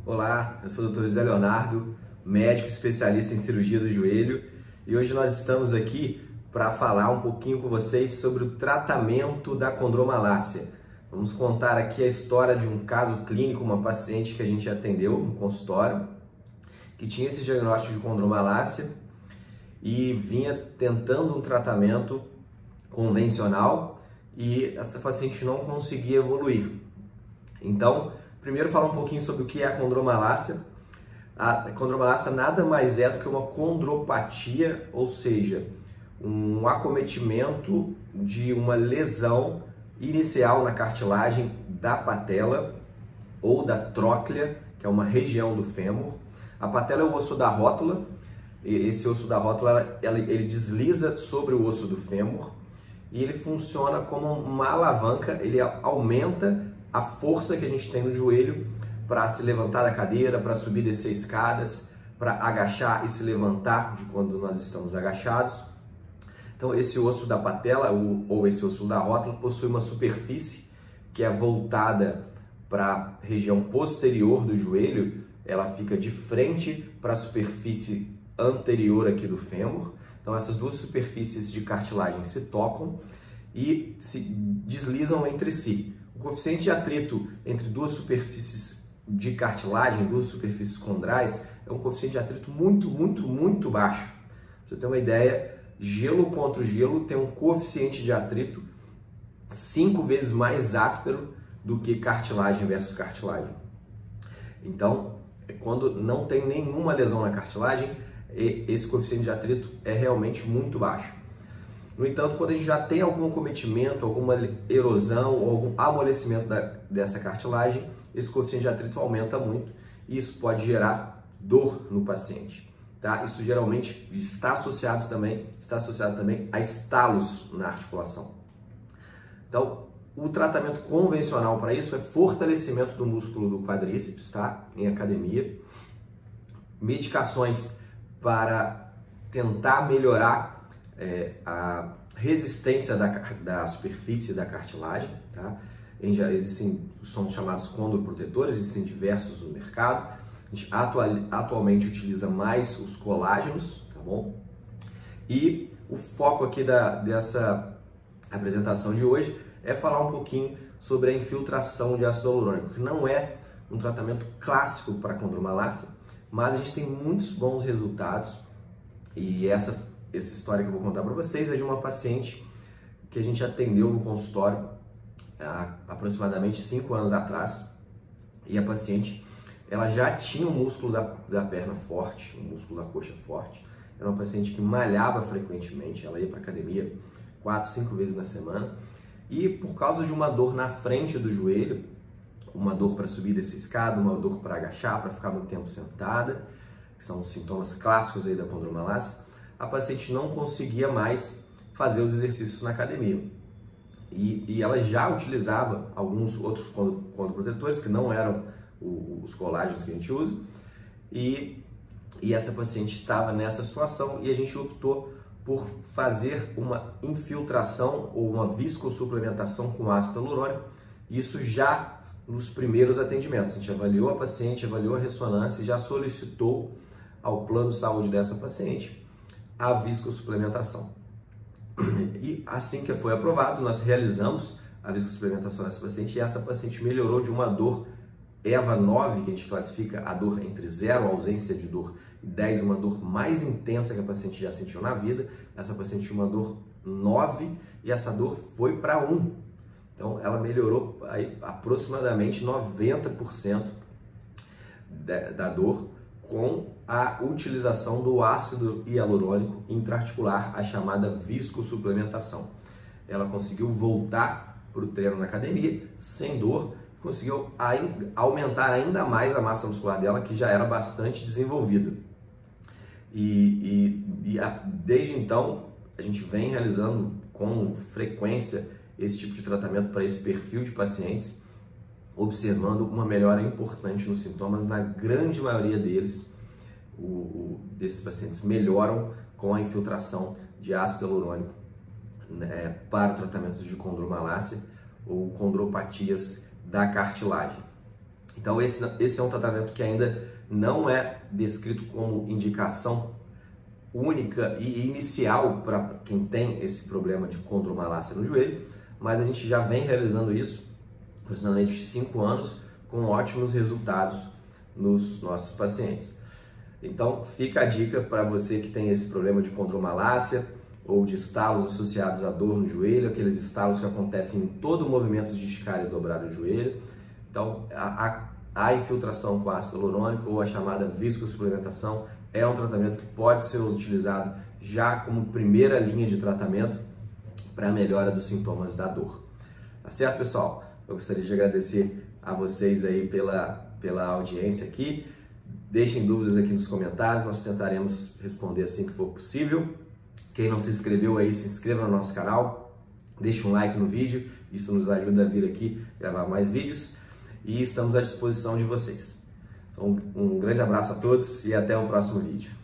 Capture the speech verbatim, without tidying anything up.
Olá, eu sou o doutor José Leonardo, médico especialista em cirurgia do joelho, e hoje nós estamos aqui para falar um pouquinho com vocês sobre o tratamento da condromalácia. Vamos contar aqui a história de um caso clínico, uma paciente que a gente atendeu no consultório, que tinha esse diagnóstico de condromalácia e vinha tentando um tratamento convencional e essa paciente não conseguia evoluir. Então, primeiro falar um pouquinho sobre o que é a condromalácia. A condromalácia nada mais é do que uma condropatia, ou seja, um acometimento de uma lesão inicial na cartilagem da patela ou da tróclea, que é uma região do fêmur. A patela é o osso da rótula, e esse osso da rótula ele desliza sobre o osso do fêmur e ele funciona como uma alavanca, ele aumenta a força que a gente tem no joelho para se levantar da cadeira, para subir e descer escadas, para agachar e se levantar de quando nós estamos agachados. Então esse osso da patela ou esse osso da rótula possui uma superfície que é voltada para a região posterior do joelho, ela fica de frente para a superfície anterior aqui do fêmur. Então essas duas superfícies de cartilagem se tocam e se deslizam entre si. O coeficiente de atrito entre duas superfícies de cartilagem, duas superfícies condrais, é um coeficiente de atrito muito, muito, muito baixo. Pra você ter uma ideia, gelo contra gelo tem um coeficiente de atrito cinco vezes mais áspero do que cartilagem versus cartilagem. Então, quando não tem nenhuma lesão na cartilagem, esse coeficiente de atrito é realmente muito baixo. No entanto, quando a gente já tem algum acometimento, alguma erosão ou algum amolecimento da, dessa cartilagem, esse coeficiente de atrito aumenta muito e isso pode gerar dor no paciente. Tá? Isso geralmente está associado também, está associado também a estalos na articulação. Então, o tratamento convencional para isso é fortalecimento do músculo do quadríceps, tá? Em academia, medicações para tentar melhorar É, a resistência da, da superfície da cartilagem, tá? Já existem, são chamados condroprotetores, existem diversos no mercado. A gente atual, atualmente utiliza mais os colágenos, tá bom? E o foco aqui da, dessa apresentação de hoje é falar um pouquinho sobre a infiltração de ácido hialurônico, que não é um tratamento clássico para condromalácia, mas a gente tem muitos bons resultados e essa Essa história que eu vou contar para vocês é de uma paciente que a gente atendeu no consultório há aproximadamente cinco anos atrás. E a paciente, ela já tinha o músculo da, da perna forte, o músculo da coxa forte. Era uma paciente que malhava frequentemente, ela ia para academia quatro, cinco vezes na semana. E por causa de uma dor na frente do joelho, uma dor para subir dessa escada, uma dor para agachar, para ficar muito tempo sentada, que são os sintomas clássicos aí da condromalácia, a paciente não conseguia mais fazer os exercícios na academia. E, e ela já utilizava alguns outros condroprotetores, que não eram o, os colágenos que a gente usa, e, e essa paciente estava nessa situação e a gente optou por fazer uma infiltração ou uma viscossuplementação com ácido hialurônico, isso já nos primeiros atendimentos. A gente avaliou a paciente, avaliou a ressonância e já solicitou ao plano de saúde dessa paciente a viscossuplementação. E assim que foi aprovado, nós realizamos a viscossuplementação dessa paciente e essa paciente melhorou de uma dor E V A nove, que a gente classifica a dor entre zero, ausência de dor, e dez, uma dor mais intensa que a paciente já sentiu na vida. Essa paciente tinha uma dor nove e essa dor foi para um. Então ela melhorou aí, aproximadamente noventa por cento da, da dor com a utilização do ácido hialurônico intraarticular, a chamada viscossuplementação. Ela conseguiu voltar para o treino na academia sem dor, conseguiu aumentar ainda mais a massa muscular dela, que já era bastante desenvolvida. E, e, e a, desde então, a gente vem realizando com frequência esse tipo de tratamento para esse perfil de pacientes, observando uma melhora importante nos sintomas. Na grande maioria deles, o, o, desses pacientes melhoram com a infiltração de ácido hialurônico, né, para o tratamento de condromalácia ou condropatias da cartilagem. Então esse, esse é um tratamento que ainda não é descrito como indicação única e inicial para quem tem esse problema de condromalácia no joelho, mas a gente já vem realizando isso aproximadamente cinco anos com ótimos resultados nos nossos pacientes. Então fica a dica para você que tem esse problema de condromalácia ou de estalos associados à dor no joelho, aqueles estalos que acontecem em todo o movimento de esticar e dobrar o joelho. Então a, a, a infiltração com ácido hialurônico ou a chamada viscosuplementação é um tratamento que pode ser utilizado já como primeira linha de tratamento para a melhora dos sintomas da dor. Tá certo, pessoal? Eu gostaria de agradecer a vocês aí pela, pela audiência aqui. Deixem dúvidas aqui nos comentários, nós tentaremos responder assim que for possível. Quem não se inscreveu aí, se inscreva no nosso canal, deixe um like no vídeo, isso nos ajuda a vir aqui gravar mais vídeos e estamos à disposição de vocês. Então, um grande abraço a todos e até o próximo vídeo.